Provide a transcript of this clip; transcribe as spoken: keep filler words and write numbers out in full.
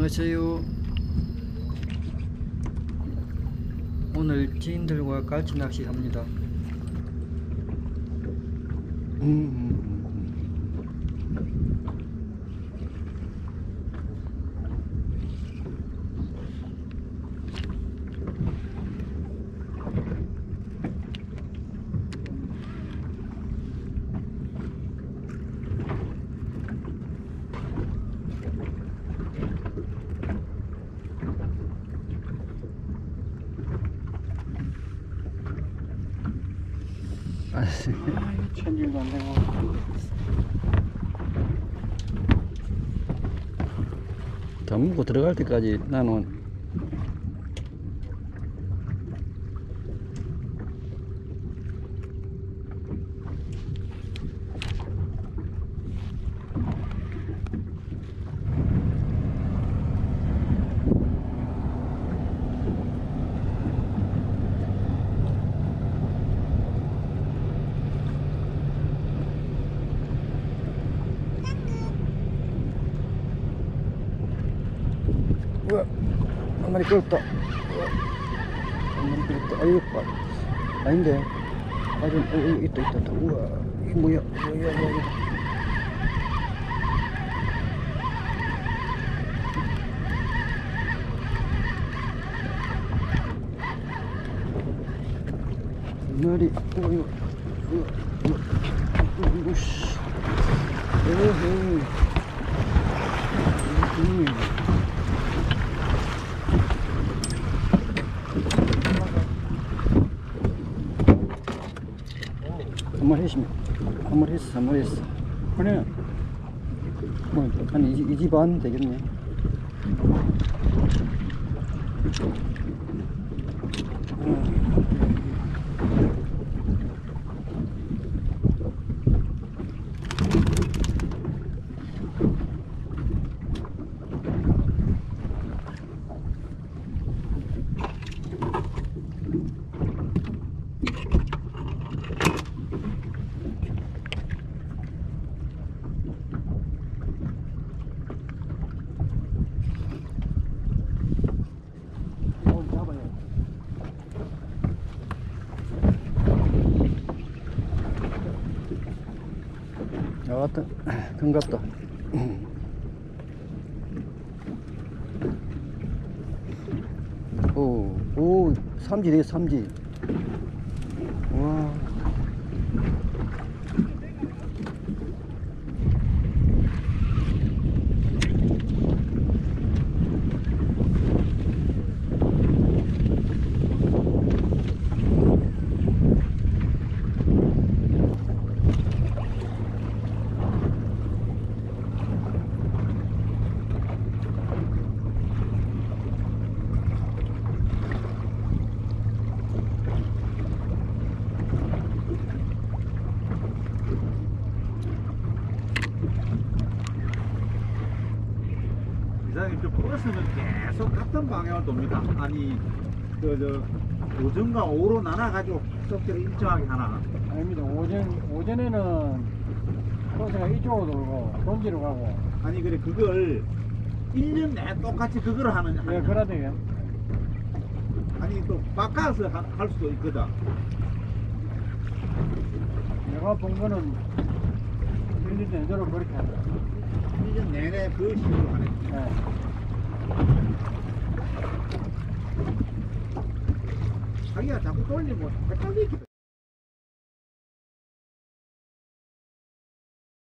안녕하세요. 오늘 지인들과 갈치 낚시 합니다. 음. 아, 천질도 안 되고. 다 묻고 들어갈 때까지 나는 우와, 한 마리 끌었다. 우와, 한 마리 끌었다. 아이고, 아, 아닌데. 아, 좀, 어, 여기 있다, 있다, 있다. 우와, 이게 뭐야, 뭐야, 뭐야. 한 마리, 우와, 이거, 우와, 우와, 우와, 이거, 씨. 에헤이. 음. 한 마리 했으면 한 마리 했어 한 마리 했어 그래 뭐 한 이 집 반 되겠네. 야, 왔다. 큰 같다. 오, 오, 삼지 되겠어, 삼지. 와. 이상하게 저 버스는 계속 같은 방향을 돕니다. 아니 그 저 오전과 오후로 나눠가지고 속도를 일정하게 하나. 아닙니다. 오전, 오전에는 버스가 이쪽으로 돌고 본지로 가고. 아니 그래 그걸 일 년 내내 똑같이 그걸 하는. 예, 그러대요. 아니 또 바꿔서 하, 할 수도 있거든. 내가 본 거는 일 년 내도록 그렇게 한다. 일 년 내내 그 식으로 하네. 예. 자기가 자꾸 돌리면 헷갈리지.